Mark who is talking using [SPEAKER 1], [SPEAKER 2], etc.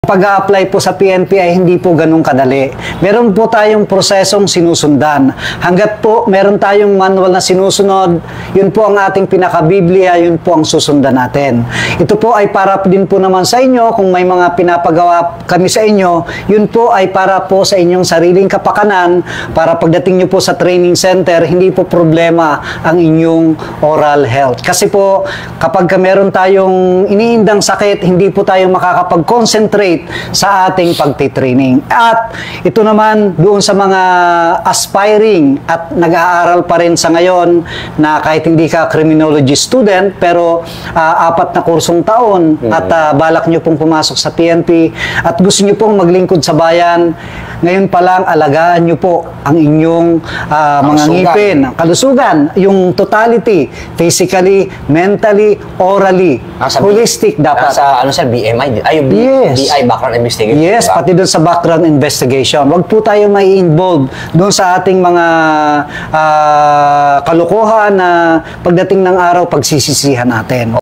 [SPEAKER 1] Pag-a-apply po sa PNP ay hindi po ganun kadali. Meron po tayong prosesong sinusundan. Hanggat po meron tayong manual na sinusunod, yun po ang ating pinaka-Biblia, yun po ang susundan natin. Ito po ay para din po naman sa inyo, kung may mga pinapagawa kami sa inyo, yun po ay para po sa inyong sariling kapakanan, para pagdating nyo po sa training center, hindi po problema ang inyong oral health. Kasi po, kapag meron tayong iniindang sakit, hindi po tayo makakapag-concentrate sa ating pagtitraining. At ito naman doon sa mga aspiring at nag-aaral pa rin sa ngayon na kahit hindi ka criminology student pero 4 na kursong taon at balak nyo pong pumasok sa PNP at gusto nyo pong maglingkod sa bayan, ngayon pa lang alagaan nyo po ang inyong mga ngipin, kalusugan, yung totality, physically, mentally, orally, holistic dapat.
[SPEAKER 2] Sa ano sir, BMI? Ay,
[SPEAKER 1] Yes.
[SPEAKER 2] BI, background investigation.
[SPEAKER 1] Yes,
[SPEAKER 2] diba?
[SPEAKER 1] pati doon sa background investigation. Huwag po tayo may involve doon sa ating mga kalokohan na pagdating ng araw pagsisisihan natin.